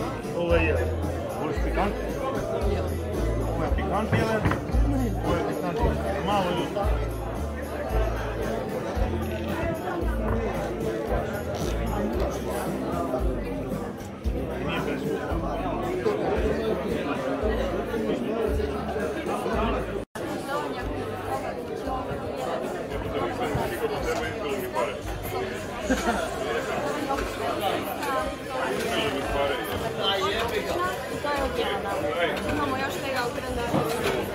Ovaj je. Voliš pikant? Ovo je pikant jelen. Ovo je pikant malo ljuta. Nije preskupo. Imamo još tega u grandaru.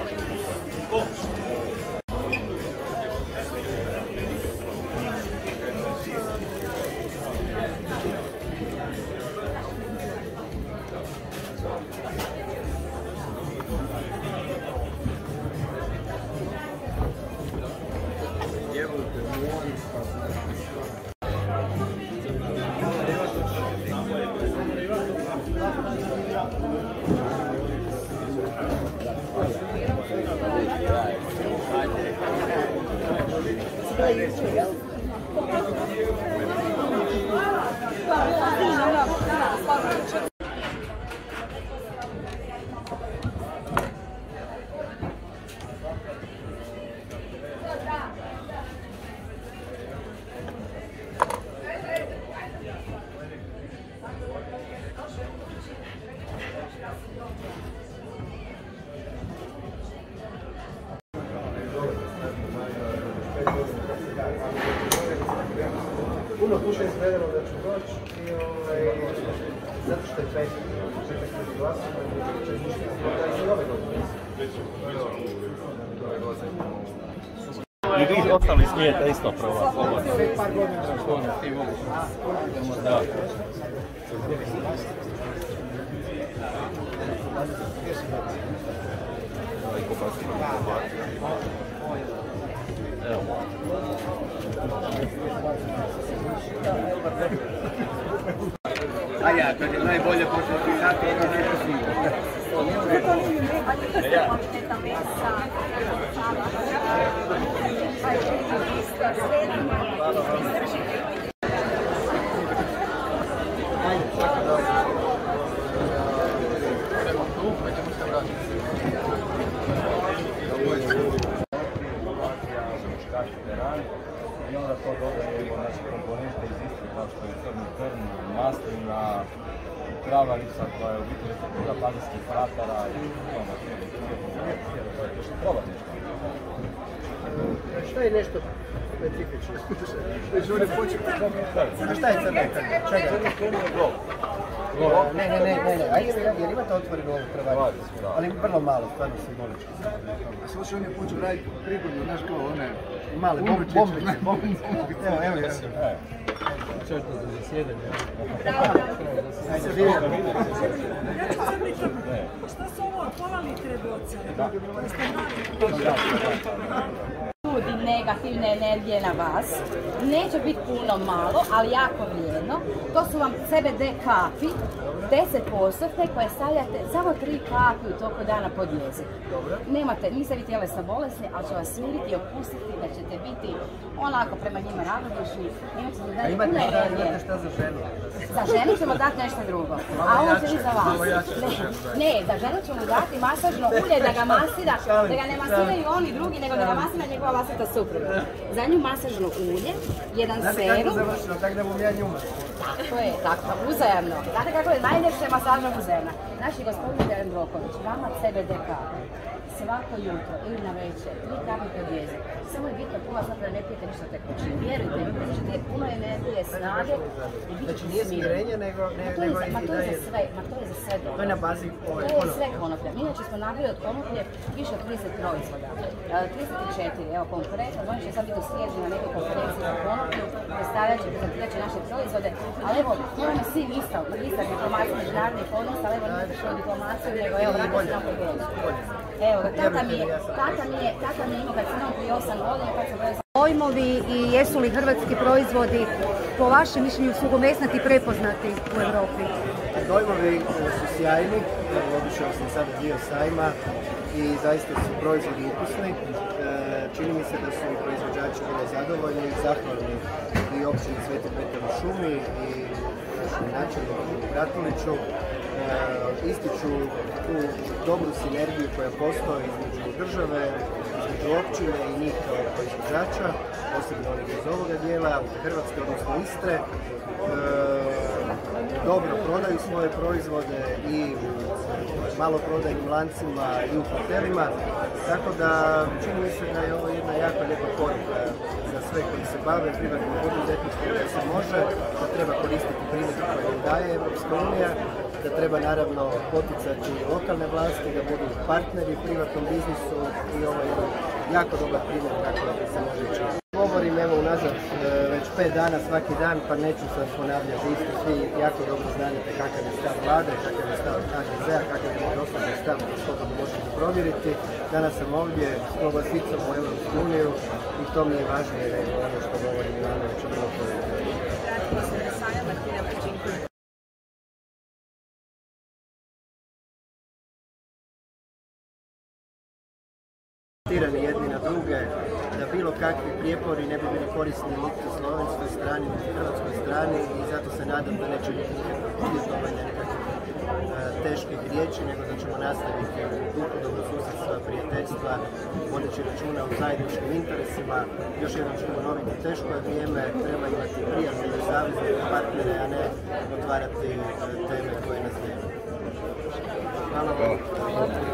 Puno puša izgledalo da ću doći i zato što je petak pred glasom, će izmišljati da i ove godine. I vi ostali smijete isto probati. Sve par godina. Da. Evo. A ja, to je najbolje pošto ti zato ono nešto sviđa. I onda to dodajemo naše komponente iz Istre kao što je crni trn, maslina, travarica koja je u biti receptura pazijskih fratara i imamo što probati nešto. Šta je nešto specifično? A šta je crni trn? Čega? Ne. A jer imate otvorenu ovu krvaricu? Ali vrlo malo, stvarno simbolički. A slušaj, on je počeo raditi prigodno, znaš kao one... Male bombiće. Evo. Češto za zasjedanje. Šta su ovo, pola litre boce? Budi negativne energije na vas. Neće biti puno malo, ali jako vrijedno. To su vam CBD kapi, 10% koje stavljate samo 3 kapi u toku dana pod jezik. Nemate, niste vi tjelesno bolesni, ali će vas smiriti i opustiti da ćete biti onako prema njima ravnodušni. A imate šta za ženu? Za ženu ćemo dati nešto drugo, a ovo će biti za vas. Ne, za ženu ćemo dati masažno ulje da ga masira, da ga ne masiraju oni drugi, nego da ga masira njegova vlastita supruga. Za nju masažno ulje, jedan serum. Znate kako završeno, tako da bom ja nju masirao. Tako je, tako, uzajamno. Znate kako je najljepša masažna uzajamna? Naši gospodin Jandroković, vama CBD kapi. Svako jutro ili na večer, 3 kapi pod jezik. Samo je bitno puno, zapravo ne pijete ništa tekuće. Vjerujte mi, ćete puno energije, snage i bit ćete nije smirenje, nego to je za sve, to je za sve dobro. To je na bazi ove konoplje. To je sve konoplja. Mi inače smo nabili od konoplje više od 30 proizvoda. 34, evo konkretno, oni će sad biti u srijedu na nekoj konferenciji za konoplju, predstavljat će naše proizvode, ali evo, moramo svi listati diplomaciju međunarodnih odnosa, ali evo nisam što diplomaciju, nego evo, vratno se nam pogoditi. Evo, tata mi je imao kad sam imao prije 8 godina, kad sam broj Dojmovi i jesu li hrvatski proizvodi po vašem mišljenju suhomesnati i prepoznati u Europi? Dojmovi su sjajni, obišao sam sada dio sajma i zaista su proizvodi ukusni. Čini mi se da su i proizvođači vrlo zadovoljni i zahvalni i općini Sveti Petru šumi i našem načelniku Gratuliću ističu tu dobru sinergiju koja postoji između države, između općine i njih kao proizvođača, posebno onih iz ovoga dijela, Hrvatske, odnosno Istre. Dobro prodaju svoje proizvode i u maloprodajnim lancima i u hotelima, tako da čini mi se da je ovo jedna jako lijepa poruka za sve koji se bave privatnim poduzetništvom, da se može, da treba koristiti priliku koju im daje Europska unija, da treba naravno poticati lokalne vlasti, da budu partneri u privatnom biznisu i ovo je jako dobar primjer kako se može učiniti. Govorim evo unazad već 5 dana svaki dan, pa neću sad ponavljati isto, svi jako dobro znate kakav je stav vlade, kakav je stav HDZ-a, kakav je moj osobni stav, što možete provjeriti. Danas sam ovdje s kobasicom u Europsku uniju i to mi je važnije nego ono što govorim i ono što bilo provjeriti. Jedni na druge, da bilo kakvi prijepori ne bi bili korisni niti slovenskoj strani, niti hrvatskoj strani i zato se nadam da neće biti uvjetovanja nekakvih teških riječi, nego da ćemo nastaviti u duhu dobrosusjedstva, prijateljstva, vodeći računa o zajedničkim interesima. Još jednom ću ponoviti, teško je vrijeme, treba imati prijatelje, saveznike, partnere, a ne otvarati teme koje nas nema. Hvala vam.